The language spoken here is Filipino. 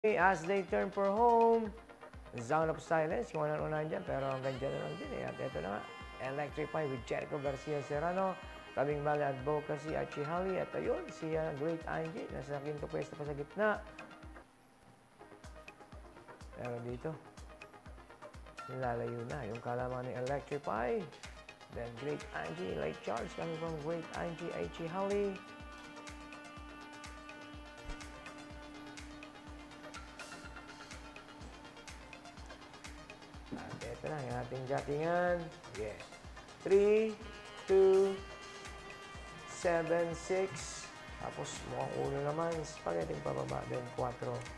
as they turn for home. Zone of silence, kung ano-unahan dyan, pero hanggang dyan na lang din eh. At ito na nga, Electrify with Jericho Garcia Serrano, Tabing Mali Advocacy at Chihali. At ayun, si Great Angie, nasa quinto pwesto pa sa gitna. Pero dito, lalayo na yung kalaman ni Electrify. Then Great Angie, late charge coming from Great Angie ay Chihali. At ito na yung ating jatingan. Yeah. 3, 2, 7, 6. Tapos mukhang uno naman. Spaghetti pababa. Then 4,